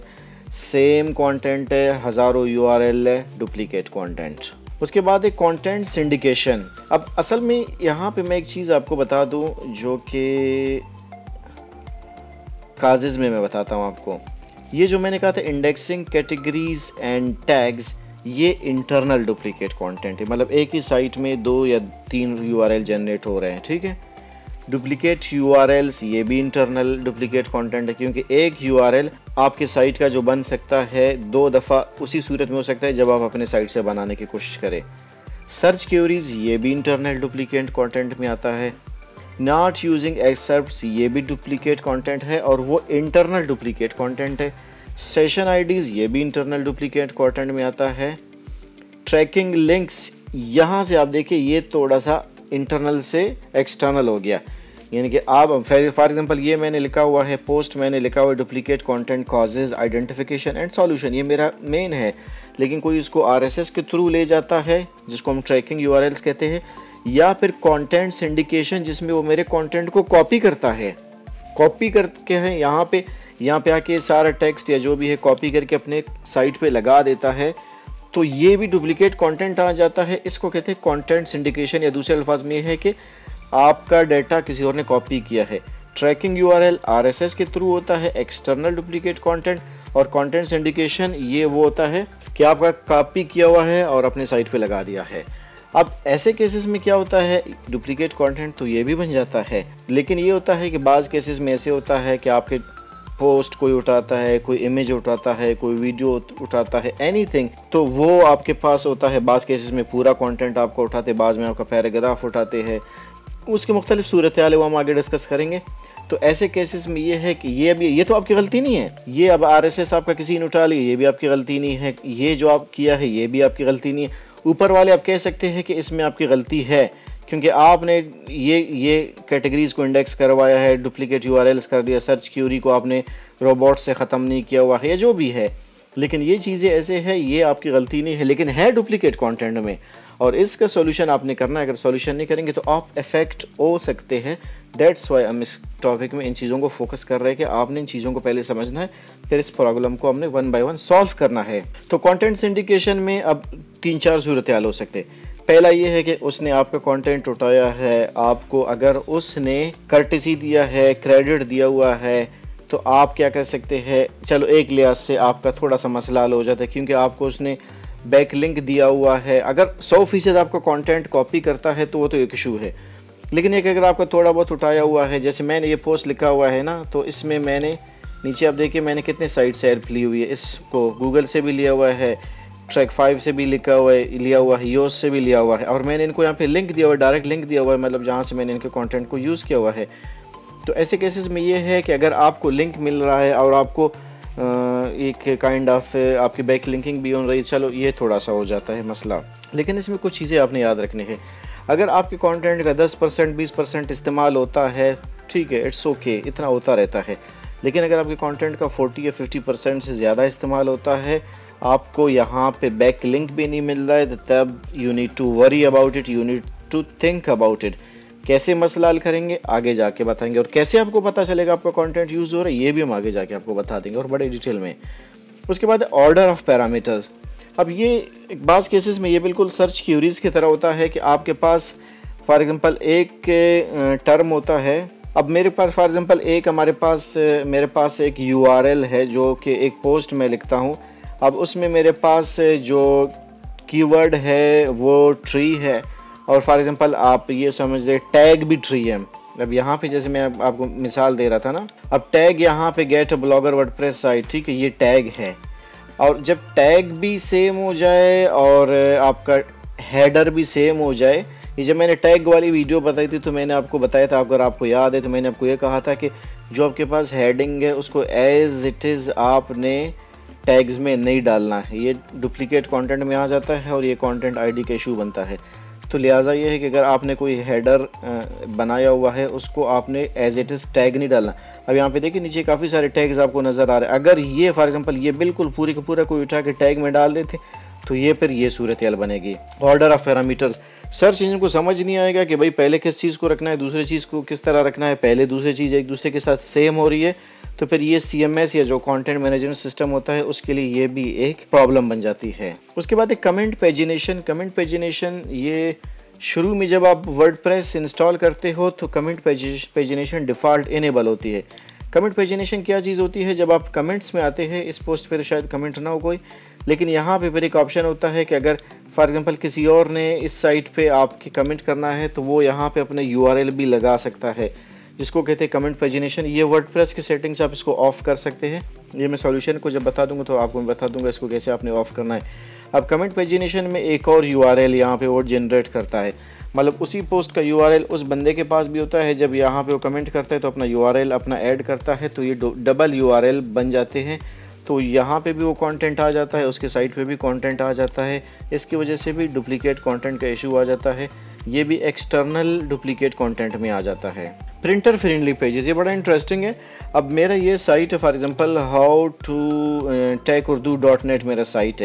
सेम कंटेंट है, हज़ारों URL है, डुप्लीकेट कंटेंट। उसके बाद एक कंटेंट सिंडिकेशन। अब असल में यहाँ पे मैं एक चीज़ आपको बता दूँ जो कि काजेज़ में मैं बताता हूँ आपको। ये जो मैंने कहा था इंडेक्सिंग, कैटेगरीज एंड टैग्स, ये इंटरनल डुप्लीकेट कंटेंट है। मतलब एक ही साइट में 2 या 3 URL जनरेट हो रहे हैं, ठीक है। डुप्लीकेट URLs ये भी इंटरनल डुप्लीकेट कंटेंट है, क्योंकि एक URL आपके साइट का जो बन सकता है 2 दफ़ा उसी सूरत में हो सकता है जब आप अपने साइट से बनाने की कोशिश करें। सर्च क्वेरीज ये भी इंटरनल डुप्लीकेट कंटेंट में आता है। नॉट यूजिंग एक्सेप्ट्स ये भी डुप्लीकेट कंटेंट है और वो इंटरनल डुप्लीकेट कंटेंट है। सेशन आईडीज़ ये भी इंटरनल डुप्लीकेट कंटेंट में आता है। ट्रैकिंग लिंक्स, यहाँ से आप देखिए ये थोड़ा सा इंटरनल से एक्सटर्नल हो गया, यानी कि आप फॉर एग्जांपल ये मैंने लिखा हुआ है पोस्ट, मैंने लिखा हुआ है duplicate content causes identification and solution, ये मेरा मेन है, लेकिन कोई इसको RSS के थ्रू ले जाता है जिसको हम ट्रैकिंग URLs कहते हैं, या फिर कंटेंट सिंडिकेशन जिसमें वो मेरे कंटेंट को कॉपी करता है। कॉपी करके है यहाँ पे आके सारा टेक्स्ट या जो भी है कॉपी करके अपने साइट पे लगा देता है, तो ये भी डुप्लीकेट कंटेंट आ जाता है। इसको कहते हैं कंटेंट सिंडिकेशन, या दूसरे अल्फाज में है कि आपका डाटा किसी और ने कॉपी किया है। ट्रैकिंग यूआरएल आरएसएस के थ्रू होता है एक्सटर्नल डुप्लीकेट कंटेंट, और कंटेंट सिंडिकेशन ये वो होता है कि आपका कॉपी किया हुआ है और अपने साइट पे लगा दिया है। अब ऐसे केसेस में क्या होता है, डुप्लीकेट कंटेंट तो ये भी बन जाता है, लेकिन ये होता है कि बाज़ केसेस में ऐसे होता है कि आपके पोस्ट कोई उठाता है, कोई इमेज उठाता है, कोई वीडियो उठाता है, एनीथिंग, तो वो आपके पास होता है। बाज़ केसेस में पूरा कंटेंट आपको उठाते, बाज़ में आपका पैराग्राफ उठाते हैं, उसके मुख्तलिफ सूरत हाल है, वो हम आगे डिस्कस करेंगे। तो ऐसे केसेस में ये है कि ये तो आपकी गलती नहीं है, ये अब आरएसएस आपका किसी ने उठा लिया, ये भी आपकी गलती नहीं है, ये जो आप किया है ये भी आपकी गलती नहीं है। ऊपर वाले आप कह सकते हैं कि इसमें आपकी गलती है क्योंकि आपने ये कैटेगरीज को इंडेक्स करवाया है, डुप्लीकेट यूआरएल्स कर दिया, सर्च क्यूरी को आपने रोबोट से ख़त्म नहीं किया हुआ है, या जो भी है, लेकिन ये चीज़ें ऐसे है, ये आपकी गलती नहीं है, लेकिन है डुप्लीकेट कंटेंट में, और इसका सॉल्यूशन आपने करना है। अगर सॉल्यूशन नहीं करेंगे तो आप इफेक्ट हो सकते हैं। दैट्स वाई हम इस टॉपिक में इन चीज़ों को फोकस कर रहे हैं कि आपने इन चीज़ों को पहले समझना है, फिर इस प्रॉब्लम को हमने 1 बाय 1 सॉल्व करना है। तो कंटेंट सिंडिकेशन में अब 3-4 सूरत हाल हो सकते हैं। पहला ये है कि उसने आपका कंटेंट उठाया है, आपको अगर उसने कर्टेसी दिया है, क्रेडिट दिया हुआ है, तो आप क्या कर सकते हैं, चलो एक लिहाज से आपका थोड़ा सा मसला हल हो जाता है क्योंकि आपको उसने बैक लिंक दिया हुआ है। अगर 100% आपका कंटेंट कॉपी करता है तो वो तो एक इशू है, लेकिन एक अगर आपका थोड़ा बहुत उठाया हुआ है, जैसे मैंने ये पोस्ट लिखा हुआ है ना, तो इसमें मैंने नीचे आप देखिए मैंने कितने साइट से हेल्प ली हुई है। इसको गूगल से भी लिया हुआ है, ट्रैक 5 से भी लिया हुआ है, योस से भी लिया हुआ है, और मैंने इनको यहाँ पे लिंक दिया हुआ है, डायरेक्ट लिंक दिया हुआ है, मतलब जहाँ से मैंने इनके कंटेंट को यूज़ किया हुआ है। तो ऐसे केसेस में ये है कि अगर आपको लिंक मिल रहा है और आपको एक काइंड ऑफ आपकी बैक लिंकिंग भी हो रही है, चलो ये थोड़ा सा हो जाता है मसला, लेकिन इसमें कुछ चीज़ें आपने याद रखनी है। अगर आपके कंटेंट का 10% 20% इस्तेमाल होता है, ठीक है, इट्स ओके, इतना होता रहता है, लेकिन अगर आपके कंटेंट का 40 या 50% से ज़्यादा इस्तेमाल होता है, आपको यहाँ पे बैक लिंक भी नहीं मिल रहा है, तब you need to worry about it, you need to think about it. कैसे मसला हल करेंगे आगे जाके बताएंगे, और कैसे आपको पता चलेगा आपका कंटेंट यूज़ हो रहा है ये भी हम आगे जाके आपको बता देंगे और बड़े डिटेल में। उसके बाद ऑर्डर ऑफ पैरामीटर्स। अब ये बाज़ केसेस में ये बिल्कुल सर्च क्यूरीज की तरह होता है कि आपके पास फॉर एग्जांपल एक टर्म होता है। अब मेरे पास फॉर एग्जांपल मेरे पास एक यूआरएल है जो कि एक पोस्ट में लिखता हूँ। अब उसमें मेरे पास जो कीवर्ड है वो ट्री है, और फॉर एग्जांपल आप ये समझ लें टैग भी ट्री है। अब यहाँ पे जैसे मैं आपको मिसाल दे रहा था ना, अब टैग यहाँ पे गेट ब्लॉगर वर्डप्रेस साइट, ठीक है, ये टैग है, और जब टैग भी सेम हो जाए और आपका हेडर भी सेम हो जाए, ये जब मैंने टैग वाली वीडियो बताई थी तो मैंने आपको बताया था, अगर आपको याद है तो मैंने आपको ये कहा था कि जो आपके पास हेडिंग है उसको एज इट इज़ आपने टैग्स में नहीं डालना है, ये डुप्लीकेट कंटेंट में आ जाता है और ये कंटेंट आईडी का इशू बनता है। तो लिहाजा ये है कि अगर आपने कोई हेडर बनाया हुआ है उसको आपने एज इट इज़ टैग नहीं डालना। अब यहाँ पे देखिए नीचे काफ़ी सारे टैग्स आपको नज़र आ रहे हैं। अगर ये फॉर एग्जांपल ये बिल्कुल पूरी का पूरा कोई उठा के टैग में डाल देते तो ये फिर ये सूरत हाल बनेगी। Order of parameters, search engine को समझ नहीं आएगा कि भाई पहले किस चीज़ को रखना है, दूसरी चीज़ को किस तरह रखना है, पहले दूसरी चीज़ एक दूसरे के साथ सेम हो रही है, तो फिर ये CMS या जो कंटेंट मैनेजमेंट सिस्टम होता है उसके लिए ये भी एक प्रॉब्लम बन जाती है। उसके बाद एक कमेंट पेजिनेशन। कमेंट पेजिनेशन ये शुरू में जब आप वर्डप्रेस इंस्टॉल करते हो तो कमेंट पेजिनेशन डिफ़ॉल्ट इनेबल होती है। कमेंट पेजिनेशन क्या चीज़ होती है, जब आप कमेंट्स में आते हैं, इस पोस्ट पर शायद कमेंट ना हो कोई, लेकिन यहाँ पे फिर एक ऑप्शन होता है कि अगर फॉर एग्जांपल किसी और ने इस साइट पे आपकी कमेंट करना है तो वो यहाँ पे अपने URL भी लगा सकता है, जिसको कहते हैं कमेंट पेजिनेशन। ये वर्डप्रेस की सेटिंग्स आप इसको ऑफ कर सकते हैं। ये मैं सॉल्यूशन को जब बता दूंगा तो आपको मैं बता दूंगा इसको कैसे आपने ऑफ करना है। अब कमेंट पेजिनेशन में एक और URL यहाँ पे वो जनरेट करता है, मतलब उसी पोस्ट का URL उस बंदे के पास भी होता है। जब यहाँ पे वो कमेंट करता है तो अपना URL अपना ऐड करता है, तो ये डबल URL बन जाते हैं। तो यहाँ पे भी वो कंटेंट आ जाता है, उसके साइट पे भी कंटेंट आ जाता है। इसकी वजह से भी डुप्लीकेट कंटेंट का इशू आ जाता है। ये भी एक्सटर्नल डुप्लीकेट कंटेंट में आ जाता है। प्रिंटर फ्रेंडली पेजेस, ये बड़ा इंटरेस्टिंग है। अब मेरा ये साइट है for example how to techurdu.net मेरा साइट है।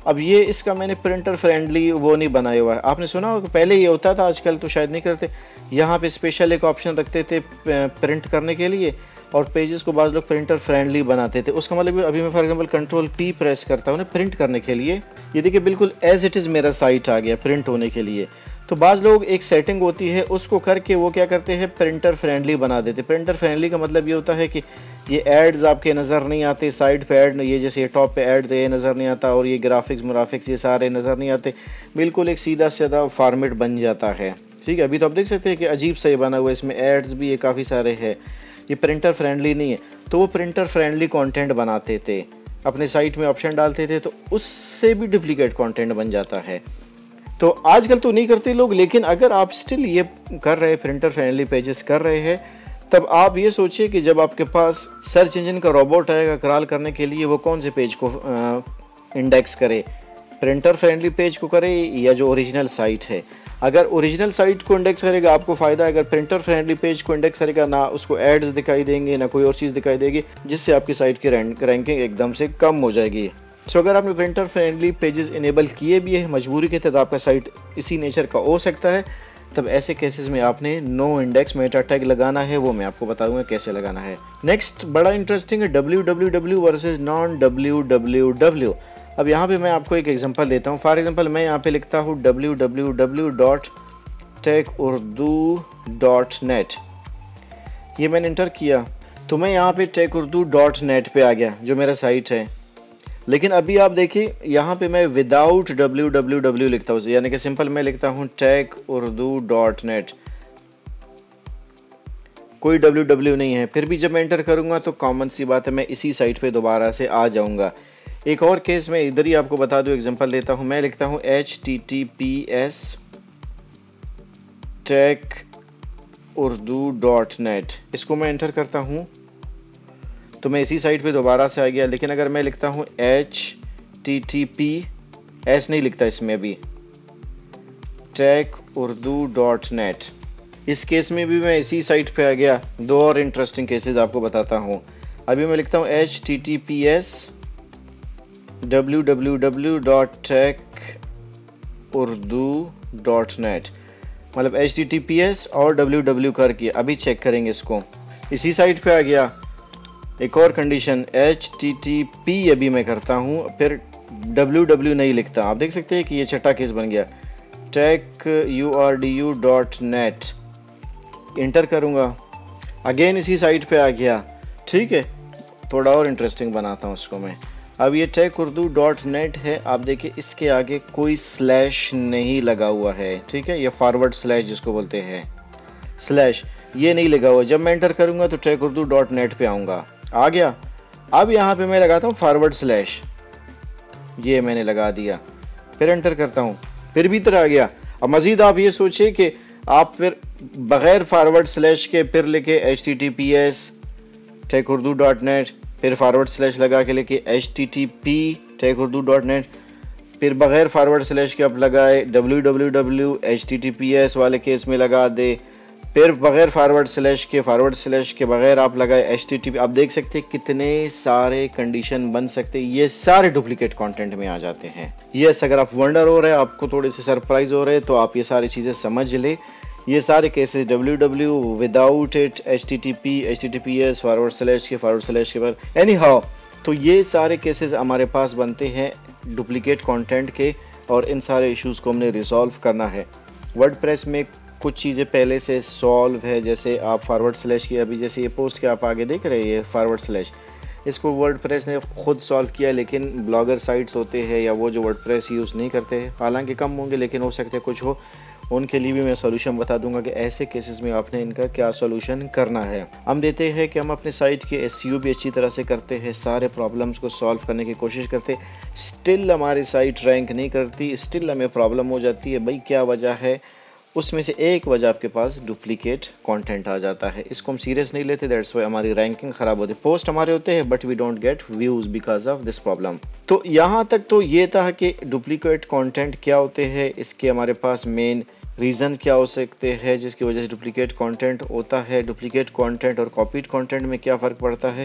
अब ये इसका मैंने प्रिंटर फ्रेंडली वो नहीं बनाया हुआ है। आपने सुना होगा पहले ये होता था, आजकल तो शायद नहीं करते। यहाँ पे स्पेशल एक ऑप्शन रखते थे प्रिंट करने के लिए, और पेजेस को बाज़ लोग प्रिंटर फ्रेंडली बनाते थे। उसका मतलब अभी मैं for example control P press करता हूँ ना प्रिंट करने के लिए, ये देखिए बिल्कुल एज इट इज़ मेरा साइट आ गया प्रिंट होने के लिए। तो बाज़ लोग एक सेटिंग होती है उसको करके वो क्या करते हैं, प्रिंटर फ्रेंडली बना देते। प्रिंटर फ्रेंडली का मतलब ये होता है कि ये एड्स आपके नज़र नहीं आते, साइड पे ऐड, ये जैसे टॉप पे एड्स ये नज़र नहीं आता, और ये ग्राफिक्स ये सारे नज़र नहीं आते। बिल्कुल एक सीधा साधा फॉर्मेट बन जाता है। ठीक है, अभी तो आप देख सकते हैं कि अजीब सा ये बना हुआ है, इसमें एड्स भी ये काफ़ी सारे हैं, ये प्रिंटर फ्रेंडली नहीं है। तो वो प्रिंटर फ्रेंडली कंटेंट बनाते थे, अपने साइट में ऑप्शन डालते थे, तो उससे भी डुप्लीकेट कंटेंट बन जाता है। तो आजकल तो नहीं करते लोग, लेकिन अगर आप स्टिल ये कर रहे हैं, प्रिंटर फ्रेंडली पेजेस कर रहे हैं, तब आप ये सोचिए कि जब आपके पास सर्च इंजन का रोबोट आएगा क्रॉल करने के लिए, वो कौन से पेज को इंडेक्स करे, प्रिंटर फ्रेंडली पेज को करे या जो ओरिजिनल साइट है। अगर ओरिजिनल साइट को इंडेक्स करेगा आपको फ़ायदा है, अगर प्रिंटर फ्रेंडली पेज को इंडेक्स करेगा ना उसको एड्स दिखाई देंगे ना कोई और चीज़ दिखाई देगी, जिससे आपकी साइट की रैंकिंग एकदम से कम हो जाएगी। सो अगर आपने प्रिंटर फ्रेंडली पेजेस इनेबल किए भी है मजबूरी के तहत, आपका साइट इसी नेचर का हो सकता है, तब ऐसे केसेस में आपने नो इंडेक्स मेटा टैग लगाना है। वो मैं आपको बताऊंगा कैसे लगाना है। नेक्स्ट बड़ा इंटरेस्टिंग है www वर्सेस नॉन www। अब यहाँ पे मैं आपको एक एग्जांपल देता हूँ। फॉर एग्जांपल मैं यहाँ पे लिखता हूँ www.techurdu.net, ये मैंने इंटर किया तो मैं यहाँ पे techurdu.net पे आ गया जो मेरा साइट है। लेकिन अभी आप देखिए यहाँ पे मैं विदाउट www लिखता हूँ, यानी कि सिंपल मैं लिखता हूँ techurdu.net, कोई www नहीं है। फिर भी जब मैं एंटर करूंगा तो कॉमन सी बात है मैं इसी साइट पे दोबारा से आ जाऊंगा। एक और केस मैं इधर ही आपको बता दूं, एग्जांपल लेता हूं, मैं लिखता हूं https techurdu.net, इसको मैं एंटर करता हूं तो मैं इसी साइट पे दोबारा से आ गया। लेकिन अगर मैं लिखता हूं https नहीं लिखता इसमें भी, techurdu.net, इस केस में भी मैं इसी साइट पे आ गया। दो और इंटरेस्टिंग केसेस आपको बताता हूं। अभी मैं लिखता हूं https www.techurdu.net, मतलब https और www करके अभी चेक करेंगे इसको, इसी साइट पे आ गया। एक और कंडीशन http अभी मैं करता हूँ, फिर www नहीं लिखता, आप देख सकते हैं कि ये छठा केस बन गया। techurdu.net इंटर करूँगा, अगेन इसी साइट पे आ गया। ठीक है, थोड़ा और इंटरेस्टिंग बनाता हूँ उसको मैं। अब ये techurdu.net है, आप देखिए इसके आगे कोई स्लैश नहीं लगा हुआ है। ठीक है, ये फॉरवर्ड स्लैश जिसको बोलते हैं, स्लैश ये नहीं लगा हुआ। जब मैं एंटर करूंगा तो techurdu.net पे आऊँगा, आ गया। अब यहाँ पे मैं लगाता हूँ फॉरवर्ड स्लैश, ये मैंने लगा दिया, फिर एंटर करता हूँ, फिर भी इधर आ गया। अब मज़ीद आप ये सोचिए कि आप फिर बग़ैर फॉरवर्ड स्लैश के फिर लिखे https techurdu.net, फिर फॉरवर्ड स्लैश लगा के लिखे http techurdu.net, फिर बग़ैर फॉरवर्ड स्लैश के आप लगाए www https वाले केस में लगा दे, फिर बग़ैर फॉरवर्ड स्लैश के बग़ैर आप लगाए http। आप देख सकते हैं कितने सारे कंडीशन बन सकते हैं, ये सारे डुप्लीकेट कंटेंट में आ जाते हैं। यस, अगर आप वंडर हो रहे हैं, आपको थोड़े से सरप्राइज हो रहे हैं, तो आप ये सारी चीज़ें समझ ले। ये सारे cases www without it, http https forward slash के बाद एनी हाउ, तो ये सारे केसेस हमारे पास बनते हैं डुप्लीकेट कंटेंट के, और इन सारे इश्यूज को हमने रिजॉल्व करना है। वर्डप्रेस में कुछ चीज़ें पहले से सॉल्व है, जैसे आप फॉरवर्ड स्लैश की, अभी जैसे ये पोस्ट के आप आगे देख रहे हैं ये फॉरवर्ड स्लैश, इसको वर्डप्रेस ने खुद सॉल्व किया। लेकिन ब्लॉगर साइट्स होते हैं या वो जो वर्डप्रेस यूज़ नहीं करते हैं, हालांकि कम होंगे लेकिन हो सकते हैं कुछ हो, उनके लिए भी मैं सोल्यूशन बता दूंगा कि ऐसे केसेस में आपने इनका क्या सोल्यूशन करना है। हम देते हैं कि हम अपने साइट के SEO भी अच्छी तरह से करते हैं, सारे प्रॉब्लम्स को सॉल्व करने की कोशिश करते, स्टिल हमारी साइट रैंक नहीं करती, स्टिल हमें प्रॉब्लम हो जाती है। भाई क्या वजह है? उसमें से एक वजह आपके पास डुप्लीकेट कंटेंट आ जाता है। इसको हम सीरियस नहीं लेते, दैट्स वाई हमारी रैंकिंग खराब होती है। पोस्ट हमारे होते हैं but we don't get views because of this problem. तो यहाँ तक तो ये था कि डुप्लीकेट कंटेंट क्या होते हैं, इसके हमारे पास मेन रीज़न क्या हो सकते हैं जिसकी वजह से डुप्लीकेट कंटेंट होता है, डुप्लीकेट कंटेंट और कॉपीड कंटेंट में क्या फ़र्क पड़ता है,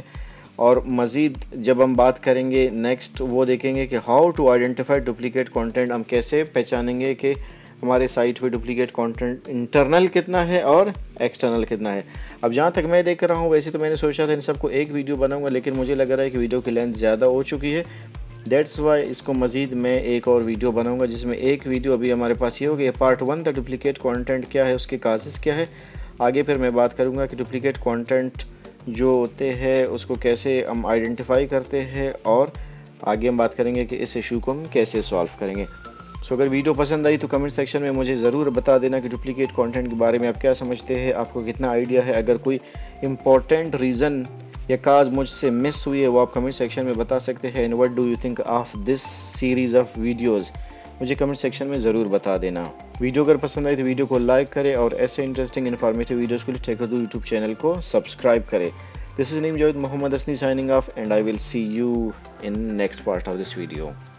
और मज़ीद जब हम बात करेंगे नेक्स्ट वो देखेंगे कि how to identify duplicate content, हम कैसे पहचानेंगे कि हमारे साइट पे डुप्लीकेट कंटेंट इंटरनल कितना है और एक्सटर्नल कितना है। अब जहाँ तक मैं देख रहा हूँ, वैसे तो मैंने सोचा था इन सबको एक वीडियो बनाऊंगा, लेकिन मुझे लग रहा है कि वीडियो की लेंथ ज़्यादा हो चुकी है। दैट्स वाई इसको मज़ीद मैं एक और वीडियो बनाऊंगा, जिसमें एक वीडियो अभी हमारे पास ये होगी पार्ट 1 था, डुप्लीकेट कंटेंट क्या है, उसके काजेस क्या है। आगे फिर मैं बात करूंगा कि डुप्लीकेट कंटेंट जो होते हैं उसको कैसे हम आइडेंटिफाई करते हैं, और आगे हम बात करेंगे कि इस इशू को हम कैसे सॉल्व करेंगे। सो अगर वीडियो पसंद आई तो कमेंट सेक्शन में मुझे ज़रूर बता देना कि डुप्लीकेट कंटेंट के बारे में आप क्या समझते हैं, आपको कितना आइडिया है। अगर कोई इम्पोर्टेंट रीज़न या काज मुझसे मिस हुई है वो आप कमेंट सेक्शन में बता सकते हैं। And what do you think of this series of videos, मुझे कमेंट सेक्शन में ज़रूर बता देना। वीडियो अगर पसंद आई तो वीडियो को लाइक करें और ऐसे इंटरेस्टिंग इन्फॉर्मेटिव वीडियोज़ के लिए टेक उर्दू यूट्यूब चैनल को सब्सक्राइब करें। This is Naeem Javed Mohammad Asni signing off, and I will see you in next part of this video.